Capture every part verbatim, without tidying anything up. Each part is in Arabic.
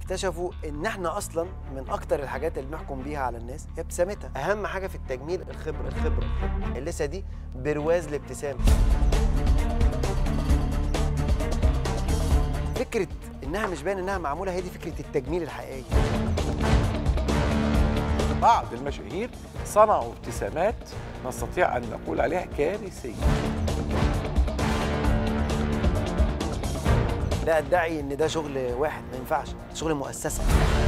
اكتشفوا ان احنا اصلا من اكتر الحاجات اللي بنحكم بيها على الناس هي ابتسامتها. اهم حاجه في التجميل الخبره الخبره اللثه دي برواز الابتسامه. فكره انها مش باين انها معموله، هي دي فكره التجميل الحقيقيه. بعض المشاهير صنعوا ابتسامات نستطيع ان نقول عليها كارثيه. لا ادعي ان ده شغل واحد، ما ينفعش، شغل مؤسسه.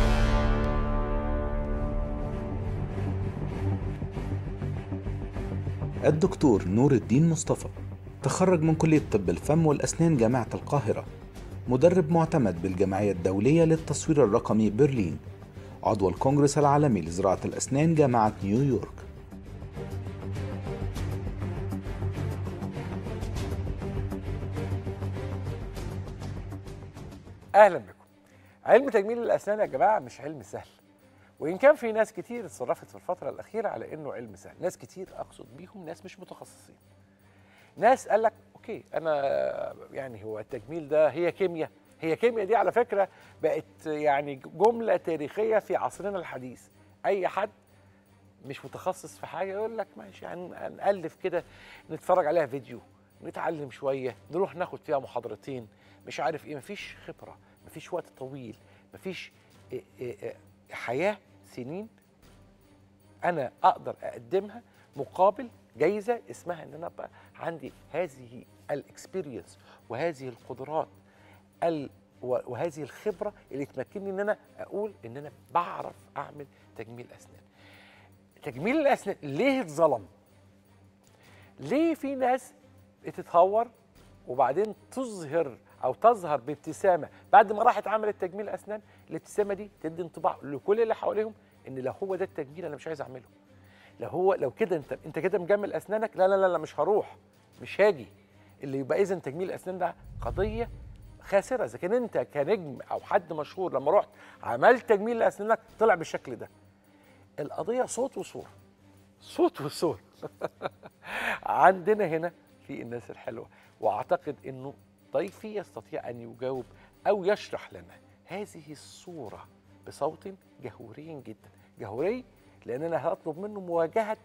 الدكتور نور الدين مصطفى تخرج من كلية طب الفم والأسنان جامعة القاهرة، مدرب معتمد بالجمعية الدولية للتصوير الرقمي برلين، عضو الكونغرس العالمي لزراعة الأسنان جامعة نيويورك. اهلا بكم. علم تجميل الاسنان يا جماعه مش علم سهل، وان كان في ناس كتير اتصرفت في الفتره الاخيره على انه علم سهل. ناس كتير اقصد بيهم ناس مش متخصصين، ناس قال لك اوكي انا يعني هو التجميل ده هي كيمياء. هي كيمياء دي على فكره بقت يعني جمله تاريخيه في عصرنا الحديث. اي حد مش متخصص في حاجه يقول لك ماشي هنألف كده، نتفرج عليها فيديو، نتعلم شويه، نروح ناخد فيها محاضرتين، مش عارف ايه. مفيش خبره، مفيش وقت طويل، مفيش إيه إيه حياه سنين انا اقدر اقدمها مقابل جايزه اسمها ان انا ابقى عندي هذه الاكسبيرينس وهذه القدرات وهذه الخبره اللي تمكنني ان انا اقول ان انا بعرف اعمل تجميل اسنان. تجميل الاسنان ليه اتظلم؟ ليه في ناس بتتهور وبعدين تظهر او تظهر بابتسامه بعد ما راحت عملت تجميل اسنان؟ الابتسامه دي تدي انطباع لكل اللي حواليهم ان لو هو ده التجميل انا مش عايز اعمله. لو هو لو كده انت انت كده مجمل اسنانك، لا لا لا لا مش هروح، مش هاجي. اللي يبقى اذا تجميل الاسنان ده قضيه خاسره. اذا كان انت كنجم او حد مشهور لما رحت عملت تجميل لاسنانك طلع بالشكل ده، القضيه صوت وصوره، صوت وصوره. عندنا هنا في الناس الحلوه، واعتقد انه ضيفي يستطيع ان يجاوب او يشرح لنا هذه الصوره بصوت جهوري جدا. جهوري لان انا هطلب منه مواجهه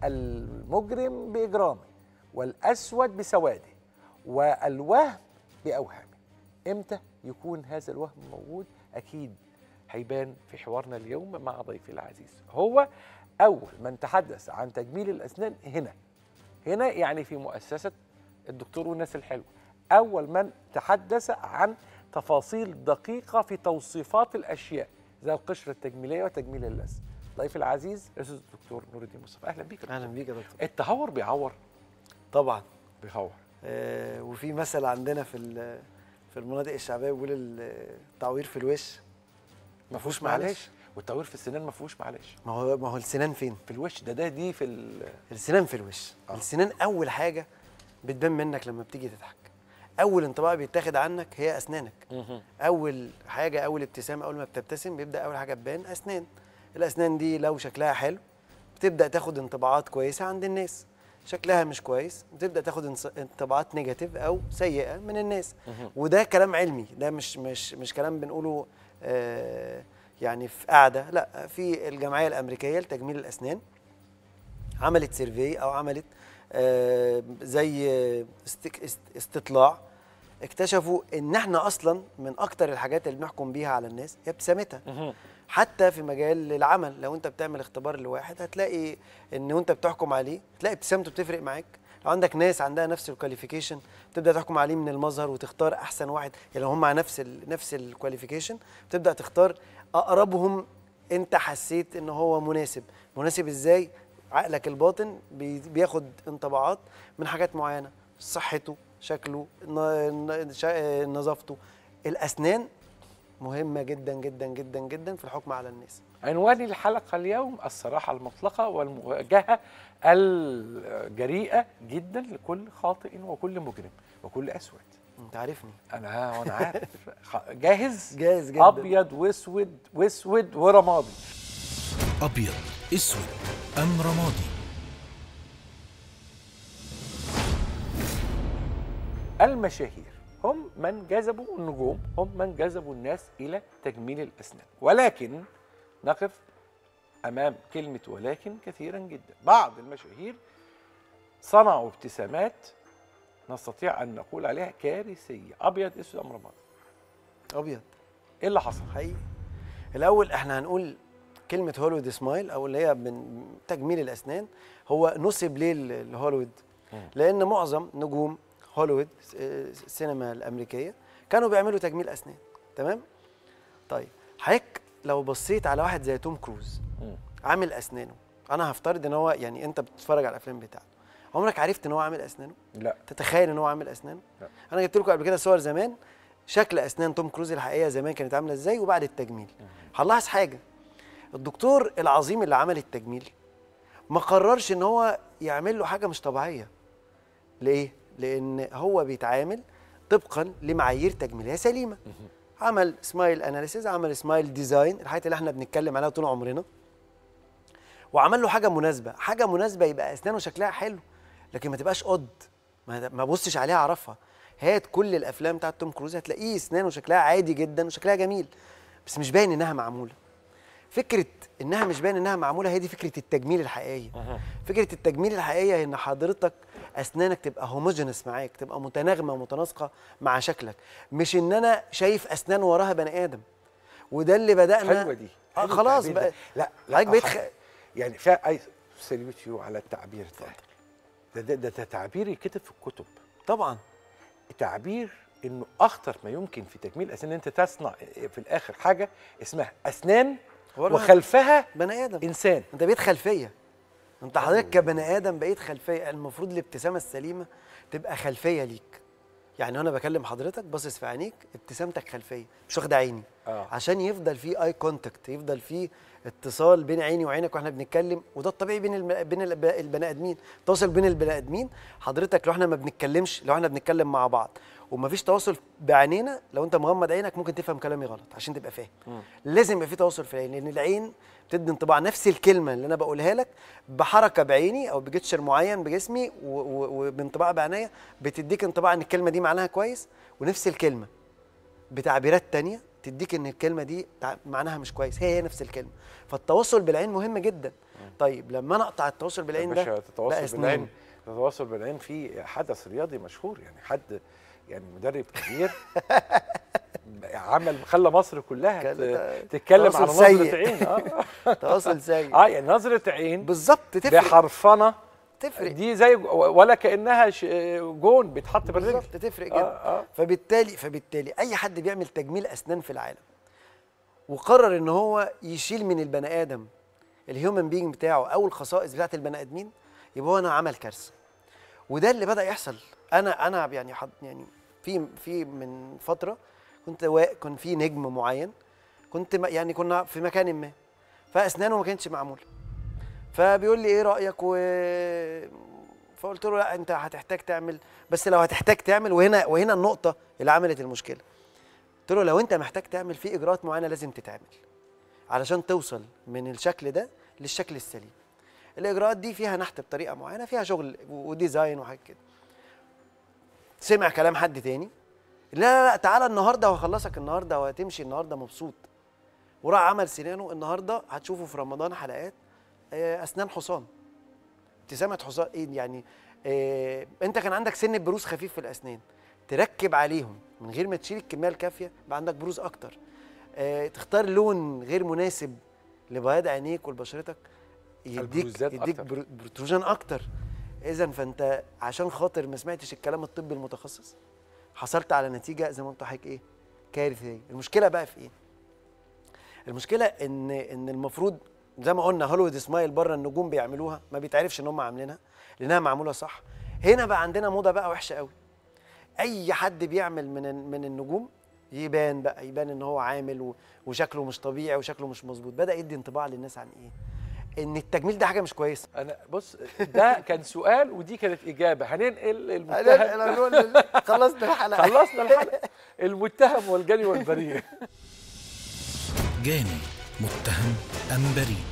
المجرم باجرامه والاسود بسواده والوهم باوهامه. امتى يكون هذا الوهم موجود؟ اكيد هيبان في حوارنا اليوم مع ضيفي العزيز. هو اول من تحدث عن تجميل الاسنان هنا هنا يعني في مؤسسه الدكتور والناس الحلوه، اول من تحدث عن تفاصيل دقيقه في توصيفات الاشياء زي القشره التجميليه وتجميل اللثه. ضيفي العزيز الاستاذ الدكتور نور الدين مصطفى. اهلا بيك. اهلا بيك يا دكتور. التهور بيعور طبعا بيهور. آه وفي مثل عندنا في في المناطق الشعبيه بيقول التعوير في الوش ما فيهوش معلش، والتعوير في السنان ما فيهوش معلش. ما هو ما هو السنان فين؟ في الوش. ده ده دي في السنان في الوش. آه. السنان اول حاجه بتبان منك لما بتيجي تضحك. اول انطباع بيتاخد عنك هي اسنانك. مه. اول حاجه، اول ابتسامه، اول ما بتبتسم بيبدا اول حاجه تبان اسنان. الاسنان دي لو شكلها حلو بتبدا تاخد انطباعات كويسه عند الناس، شكلها مش كويس بتبدا تاخد انطباعات نيجاتيف او سيئه من الناس. مه. وده كلام علمي، ده مش مش مش كلام بنقوله آه يعني في قاعده، لا. في الجمعيه الامريكيه لتجميل الاسنان عملت سيرفي او عملت آه زي استطلاع، اكتشفوا ان احنا اصلا من اكتر الحاجات اللي بنحكم بيها على الناس هي ابتسامتها. حتى في مجال العمل لو انت بتعمل اختبار لواحد هتلاقي ان وانت بتحكم عليه تلاقي ابتسامته بتفرق معاك. لو عندك ناس عندها نفس الكواليفيكيشن تبدا تحكم عليه من المظهر وتختار احسن واحد. يعني لو هم مع نفس ال نفس الكواليفيكيشن تبدا تختار اقربهم انت حسيت ان هو مناسب. مناسب ازاي؟ عقلك الباطن بياخد انطباعات من حاجات معينه، صحته، شكله، نظافته. الاسنان مهمه جدا جدا جدا جدا في الحكم على الناس. عنوان الحلقه اليوم الصراحه المطلقه والمواجهه الجريئه جدا لكل خاطئ وكل مجرم وكل اسود. انت عارفني انا وانا عارف. جاهز؟ جاهز جدا. ابيض واسود واسود ورمادي. ابيض اسود ام رمادي؟ المشاهير هم من جذبوا النجوم، هم من جذبوا الناس الى تجميل الاسنان. ولكن نقف امام كلمه ولكن كثيرا جدا. بعض المشاهير صنعوا ابتسامات نستطيع ان نقول عليها كارثيه. ابيض اسود ام رمادي؟ ابيض. ايه اللي حصل؟ حقيقي. الاول احنا هنقول كلمه هوليوود سمايل او اللي هي من تجميل الاسنان، هو نسب ليه لهوليوود؟ لان معظم نجوم هوليوود السينما الامريكيه كانوا بيعملوا تجميل اسنان. تمام؟ طيب حضرتك لو بصيت على واحد زي توم كروز عامل اسنانه، انا هفترض ان هو يعني انت بتتفرج على الافلام بتاعته، عمرك عرفت ان هو عامل اسنانه؟ لا. تتخيل ان هو عامل اسنانه؟ لا. انا جبت لكم قبل كده صور زمان شكل اسنان توم كروز الحقيقيه زمان كانت عامله ازاي وبعد التجميل. هنلاحظ حاجه، الدكتور العظيم اللي عمل التجميل ما قررش ان هو يعمل له حاجه مش طبيعيه. ليه؟ لان هو بيتعامل طبقا لمعايير تجميليه سليمه. عمل سمايل اناليسيز، عمل سمايل ديزاين، الحاجات اللي احنا بنتكلم عليها طول عمرنا، وعمل له حاجه مناسبه. حاجه مناسبه يبقى اسنانه شكلها حلو لكن ما تبقاش قد، ما بصش عليها اعرفها. هات كل الافلام بتاعت توم كروز هتلاقيه اسنانه شكلها عادي جدا وشكلها جميل بس مش باين انها معموله. فكره انها مش باين انها معموله هي دي فكره التجميل الحقيقيه. فكره التجميل الحقيقيه ان حضرتك اسنانك تبقى هوموجينس معاك، تبقى متناغمه ومتناسقه مع شكلك، مش ان انا شايف اسنان وراها بني ادم. وده اللي بدانا. حلوه دي. اه خلاص بقى. لا حضرتك بقيت خ... يعني فيها اي سلمت يو على التعبير ده. ده, ده, ده تعبير يكتب في الكتب طبعا. تعبير انه اخطر ما يمكن في تجميل الاسنان ان انت تصنع في الاخر حاجه اسمها اسنان وخلفها بني ادم انسان. انت بقيت خلفيه، انت حضرتك كبني ادم بقيت خلفيه. المفروض الابتسامه السليمه تبقى خلفيه ليك. يعني وانا بكلم حضرتك باصص في عينيك ابتسامتك خلفيه مش واخده عيني. آه. عشان يفضل في اي كونتاكت، يفضل في اتصال بين عيني وعينك واحنا بنتكلم، وده الطبيعي بين الم... بين البني ادمين. تواصل بين البني ادمين حضرتك لو احنا ما بنتكلمش، لو احنا بنتكلم مع بعض ومفيش تواصل بعينينا، لو انت مغمض عينك ممكن تفهم كلامي غلط عشان تبقى فاهم. لازم يبقى في تواصل في العين، لان العين بتدي انطباع نفس الكلمه اللي انا بقولها لك بحركه بعيني او بجستشر معين بجسمي وبانطباع بعينيا بتديك انطباع ان الكلمه دي معناها كويس، ونفس الكلمه بتعبيرات تانية تديك ان الكلمه دي معناها مش كويس، هي هي نفس الكلمه. فالتواصل بالعين مهم جدا. طيب لما انا اقطع التواصل بالعين ده التواصل بالعين التواصل بالعين في حدث رياضي مشهور، يعني حد يعني مدرب كبير عمل خلى مصر كلها تتكلم على نظرة عين. اه تواصل سيء. اه يعني نظرة عين بالظبط تفرق بحرفنه تفرق دي زي ولا كانها جون بيتحط بالرجل. بالظبط تفرق جدا. آه آه. فبالتالي فبالتالي اي حد بيعمل تجميل اسنان في العالم وقرر ان هو يشيل من البني ادم الهيومن بينج بتاعه او الخصائص بتاعت البني ادمين، يبقى هو انا عمل كارثه. وده اللي بدا يحصل. انا انا يعني حد يعني في في من فتره كنت كان في نجم معين، كنت يعني كنا في مكان ما فاسنانه ما كانتش معموله، فبيقول لي ايه رايك و... فقلت له لا انت هتحتاج تعمل، بس لو هتحتاج تعمل، وهنا وهنا النقطه اللي عملت المشكله. قلت له لو انت محتاج تعمل في اجراءات معينه لازم تتعمل علشان توصل من الشكل ده للشكل السليم. الاجراءات دي فيها نحت بطريقه معينه، فيها شغل وديزاين وحاجات كده. سمع كلام حد تاني، لا لا لا تعالى النهارده وهخلصك النهارده وهتمشي النهارده مبسوط. وراح عمل سنانه. النهارده هتشوفوا في رمضان حلقات اسنان حصان، ابتسامه حصان. ايه يعني؟ إيه انت كان عندك سن بروز خفيف في الاسنان، تركب عليهم من غير ما تشيل الكميه الكافيه يبقى عندك بروز اكتر. إيه تختار لون غير مناسب لبياض عينيك ولبشرتك يديك يديك بروتروجين اكتر. اذا فانت عشان خاطر ما سمعتش الكلام الطبي المتخصص حصلت على نتيجه زي ما قلت لحضرتك ايه؟ كارثيه. المشكله بقى في ايه؟ المشكله ان ان المفروض زي ما قلنا هوليوود سمايل بره النجوم بيعملوها ما بيتعرفش ان هم عاملينها لانها معموله صح. هنا بقى عندنا موضه بقى وحشه قوي. اي حد بيعمل من من النجوم يبان بقى يبان ان هو عامل وشكله مش طبيعي وشكله مش مظبوط، بدا يدي انطباع للناس عن ايه؟ ان التجميل ده حاجه مش كويسه. انا بص ده كان سؤال ودي كانت اجابه. هننقل المتهم. خلصنا الحلقه خلصنا الحلقه. المتهم والجاني والبريء. جاني متهم ام بريء؟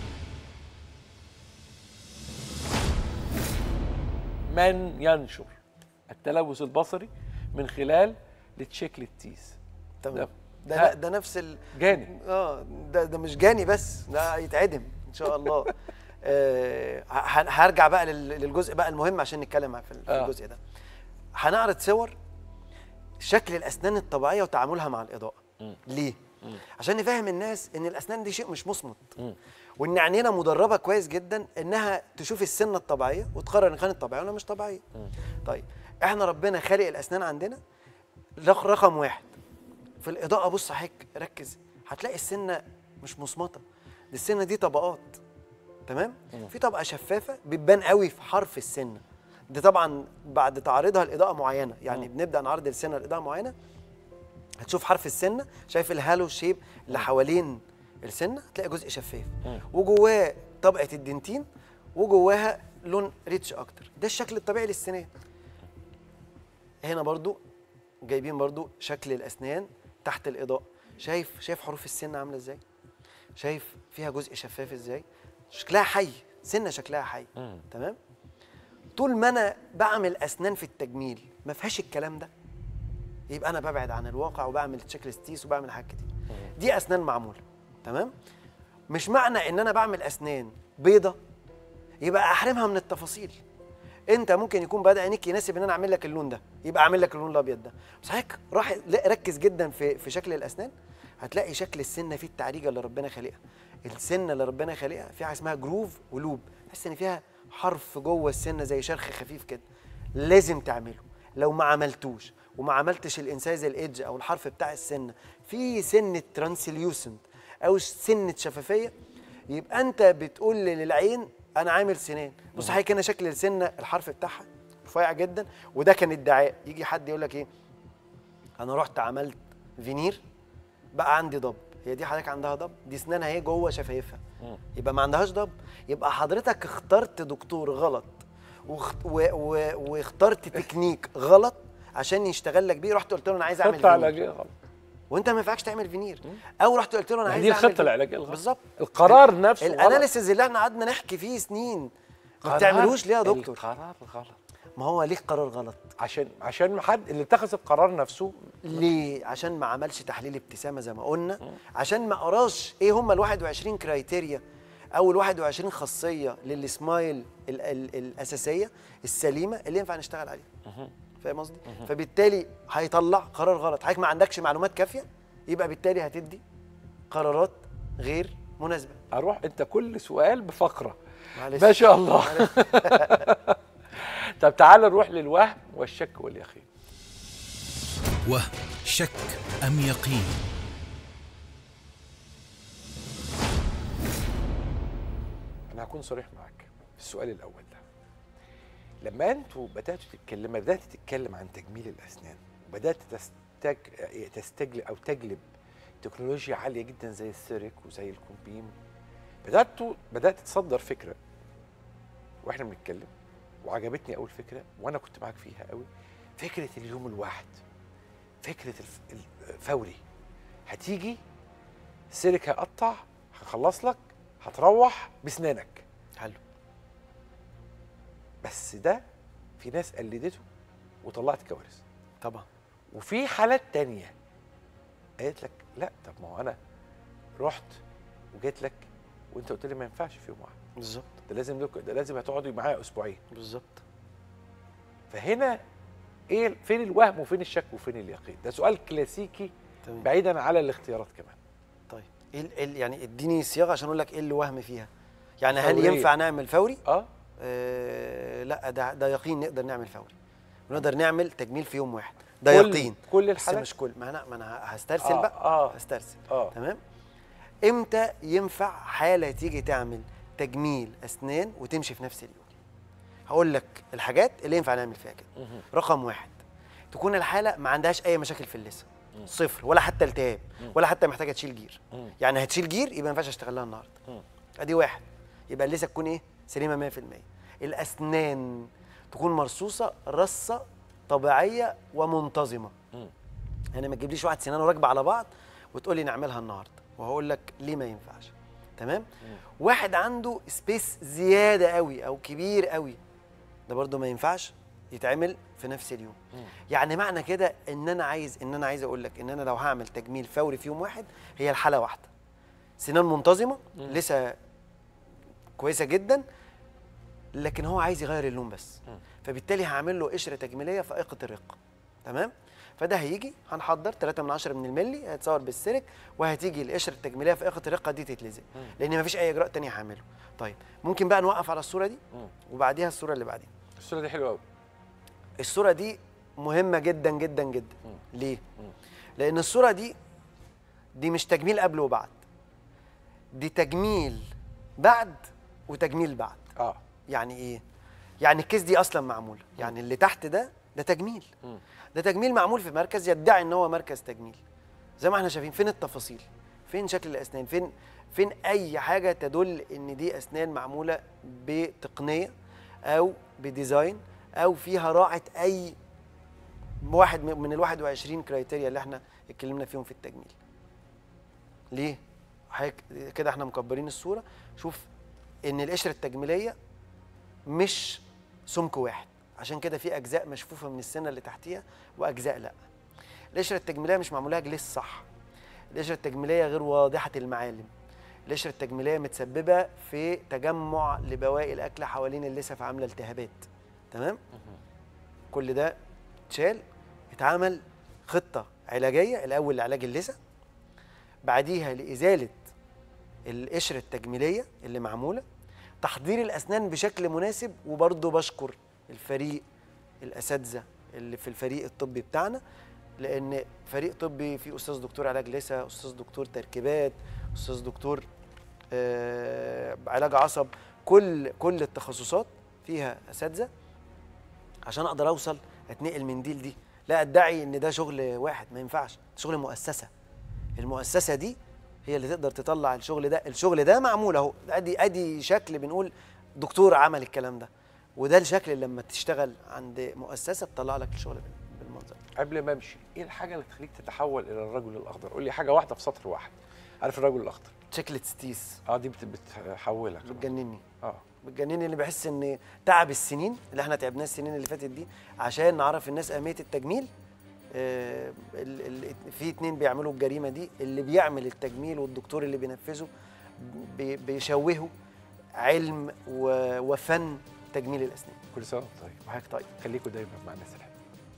من ينشر التلوث البصري من خلال لتشيك للتيز. تمام. ده ها. ده نفس ال جاني. اه ده ده مش جاني بس، ده هيتعدم ان شاء الله. آه ه- هرجع بقى لل- للجزء بقى المهم عشان نتكلم في ال- في آه. الجزء ده. هنعرض صور شكل الاسنان الطبيعيه وتعاملها مع الاضاءه. ليه؟ عشان نفهم الناس ان الاسنان دي شيء مش مصمت، وان عينينا مدربه كويس جدا انها تشوف السنه الطبيعيه وتقرر ان كانت طبيعيه ولا مش طبيعيه. طيب احنا ربنا خالق الاسنان عندنا رق- رقم واحد في الاضاءه. بص حضرتك ركز، هتلاقي السنه مش مصمته، دي السنه دي طبقات. تمام؟ في طبقه شفافه بتبان قوي في حرف السنه دي، طبعا بعد تعريضها لاضاءه معينه، يعني بنبدا نعرض السنه لاضاءه معينه هتشوف حرف السنه، شايف الهالو شيب اللي حوالين السنه، هتلاقي جزء شفاف وجواه طبقه الدنتين وجواها لون ريتش اكتر. ده الشكل الطبيعي للسنان. هنا برضو جايبين برضو شكل الاسنان تحت الاضاءه، شايف شايف حروف السنه عامله ازاي، شايف فيها جزء شفاف ازاي، شكلها حي، سنه شكلها حي. تمام. طول ما انا بعمل اسنان في التجميل ما فيهاش الكلام ده، يبقى انا ببعد عن الواقع وبعمل تشيك ليستيس وبعمل حاجات كتير. دي اسنان معموله. تمام. مش معنى ان انا بعمل اسنان بيضه يبقى احرمها من التفاصيل. انت ممكن يكون بدا عينيك يناسب ان انا اعمل لك اللون ده، يبقى اعمل لك اللون الابيض ده. بس حضرتك راح ركز جدا في في شكل الاسنان، هتلاقي شكل السنه فيه التعريجه اللي ربنا خالقها. السنه اللي ربنا خالقها فيها حاجه اسمها جروف ولوب، تحس ان فيها حرف جوه السنه زي شرخ خفيف كده. لازم تعمله. لو ما عملتوش وما عملتش الانسايز الايدج او الحرف بتاع السنه في سنه ترانسليوسنت او سنه شفافيه، يبقى انت بتقول للعين انا عامل سنان. بص حضرتك هنا شكل السنه الحرف بتاعها رفيع جدا، وده كان ادعاء. يجي حد يقول لك ايه، انا رحت عملت فينير بقى عندي ضب. هي دي حضرتك عندها ضب؟ دي اسنانها اهي جوه شفايفها، يبقى ما عندهاش ضب. يبقى حضرتك اخترت دكتور غلط واخت... و... و... واخترت تكنيك غلط عشان يشتغل لك بيه. رحت قلت له انا عايز اعمل خطه فينير علاجيه غلط، وانت ما ينفعش تعمل فينير. او رحت قلت له انا عايز دي اعمل الخطه العلاجيه الغلط بالظبط. القرار نفسه غلط. الاناليسيز اللي احنا قعدنا نحكي فيه سنين ما بتعملوش ليه يا دكتور؟ القرار غلط. ما هو ليه قرار غلط؟ عشان عشان ما حد اللي اتخذ القرار نفسه ليه؟ عشان ما عملش تحليل ابتسامه زي ما قلنا، عشان ما قراش ايه هم ال واحد وعشرين كرايتيريا او ال واحد وعشرين خاصيه للسمايل ال ال الاساسيه السليمه اللي ينفع نشتغل عليها. فاهم قصدي؟ فبالتالي هيطلع قرار غلط. حضرتك ما عندكش معلومات كافيه، يبقى بالتالي هتدي قرارات غير مناسبه. اروح انت كل سؤال بفقره. معلش. ما شاء الله. طب تعال نروح للوهم والشك واليقين. وهم، شك أم يقين؟ انا هكون صريح معاك في السؤال الاول ده. لما انتوا بداتوا تتكلم بدات تتكلم عن تجميل الاسنان وبدات تستج... تستجلب او تجلب تكنولوجيا عاليه جدا زي السيرك وزي الكومبيم، بداتوا بدات تصدر فكره واحنا بنتكلم وعجبتني اول فكره وانا كنت معاك فيها قوي، فكره اليوم الواحد، فكره الف... الفوري. هتيجي السيرك هيقطع، هخلص لك، هتروح بسنانك. حلو. بس ده في ناس قلدته وطلعت كوارث طبعا. وفي حالات تانية قالت لك لا، طب ما هو انا رحت وجيت لك وانت قلت لي ما ينفعش في يوم واحد. بالظبط. ده لازم ده لازم هتقعدوا معايا اسبوعين. بالظبط. فهنا ايه، فين الوهم وفين الشك وفين اليقين؟ ده سؤال كلاسيكي. تمام. بعيدا على الاختيارات كمان. طيب ايه ال- ال- يعني اديني صياغه عشان اقول لك ايه اللي وهم فيها. يعني هل فورية. ينفع نعمل فوري؟ اه آه لا، ده ده يقين نقدر نعمل فوري ونقدر نعمل تجميل في يوم واحد، ده كل- يقين. كل بس الحالات؟ مش كل، ما انا ما انا هسترسل آه، بقى. آه. هسترسل. آه. تمام. امتى ينفع حاله تيجي تعمل تجميل اسنان وتمشي في نفس اليوم؟ هقول لك الحاجات اللي ينفع نعمل فيها كده. رقم واحد، تكون الحاله ما عندهاش اي مشاكل في اللثه، صفر ولا حتى التهاب ولا حتى محتاجه تشيل جير. يعني هتشيل جير يبقى ما ينفعش اشتغل لها النهارده. ادي واحد، يبقى اللثه تكون ايه؟ سليمه مية في المية. الاسنان تكون مرصوصه رصه طبيعيه ومنتظمه. يعني ما تجيبليش واحد سنانه راكبه على بعض وتقول لي نعملها النهارده، وهقول لك ليه ما ينفعش. تمام؟ واحد عنده سبيس زياده قوي او كبير قوي، ده برده ما ينفعش يتعمل في نفس اليوم. يعني معنى كده ان انا عايز ان انا عايز اقول لك ان انا لو هعمل تجميل فوري في يوم واحد هي الحاله واحده، سنان منتظمه لسه كويسه جدا، لكن هو عايز يغير اللون بس، فبالتالي هعمل له قشره تجميليه فائقه الرقه. تمام؟ فده هيجي هنحضر ثلاثة من عشرة من الملي، هيتصور بالسلك، وهتيجي القشره التجميليه فائقه الرقه دي تتلزق، لان مفيش اي اجراء تاني هعمله. طيب ممكن بقى نوقف على الصوره دي وبعديها الصوره اللي بعدين. الصوره دي حلوه قوي. الصوره دي مهمه جدا جدا جدا. ليه؟ لان الصوره دي دي مش تجميل قبل وبعد، دي تجميل بعد وتجميل بعد. اه يعني ايه؟ يعني الكيس دي اصلا معموله، يعني اللي تحت ده ده تجميل. ده تجميل معمول في مركز يدعي ان هو مركز تجميل. زي ما احنا شايفين، فين التفاصيل؟ فين شكل الاسنان؟ فين فين اي حاجه تدل ان دي اسنان معموله بتقنيه او بديزاين او فيها راعه اي واحد من ال واحد وعشرين كرايتيريا اللي احنا اتكلمنا فيهم في التجميل. ليه؟ كده احنا مكبرين الصوره. شوف ان القشره التجميليه مش سمك واحد، عشان كده في اجزاء مشفوفه من السنه اللي تحتيها واجزاء لا. القشره التجميليه مش معمولها جليس صح. القشره التجميليه غير واضحه المعالم. القشره التجميليه متسببه في تجمع لبواقي الاكل حوالين اللثه فعامله التهابات. تمام؟ كل ده اتشال، اتعمل خطه علاجيه، الاول لعلاج اللثه، بعديها لازاله القشره التجميليه اللي معموله، تحضير الاسنان بشكل مناسب. وبرضه بشكر الفريق الاساتذه اللي في الفريق الطبي بتاعنا، لان فريق طبي فيه استاذ دكتور علاج لثه، استاذ دكتور تركيبات، استاذ دكتور آه علاج عصب، كل كل التخصصات فيها اساتذه عشان اقدر اوصل اتنقل من دي لدي. لا ادعي ان ده شغل واحد، ما ينفعش، ده شغل مؤسسه. المؤسسه دي هي اللي تقدر تطلع الشغل ده. الشغل ده معمول اهو، ادي ادي شكل بنقول دكتور عمل الكلام ده، وده الشكل اللي لما تشتغل عند مؤسسه تطلع لك الشغل بالمنظر. قبل ما امشي، ايه الحاجه اللي تخليك تتحول الى الرجل الاخضر؟ قول لي حاجه واحده في سطر واحد. عارف الرجل الاخضر؟ شكلة ستيس. اه دي بتحولك. بتجنني. اه بتجنني، اللي بحس ان تعب السنين اللي احنا تعبناه السنين اللي فاتت دي عشان نعرف الناس اهميه التجميل. آه ال ال في اتنين بيعملوا الجريمه دي، اللي بيعمل التجميل والدكتور اللي بينفذه، بي بيشوهوا علم وفن تجميل الاسنان. كل سنه وانت طيب. وحضرتك طيب. خليكم دايما مع الناس الحلوه.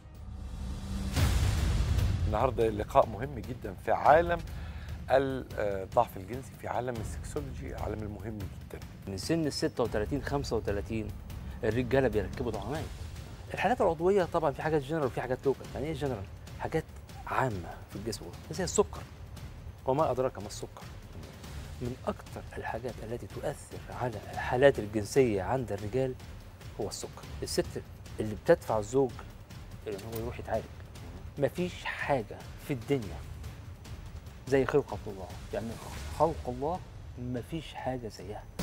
النهارده لقاء مهم جدا في عالم الضعف الجنسي، في عالم السكسولوجي، عالم المهم جدا. من سن ال ستة وتلاتين خمسة وتلاتين الرجاله بيركبوا دعامات. الحالات العضويه طبعا في حاجات جنرال وفي حاجات لوكال. يعني ايه جنرال؟ حاجات عامه في الجسم زي السكر، وما ادراك ما السكر. من اكثر الحاجات التي تؤثر على الحالات الجنسيه عند الرجال هو السكر. الست اللي بتدفع الزوج ان هو يروح يتعالج، مفيش حاجه في الدنيا زي خلقة الله. يعني خلق الله مفيش حاجة زيها.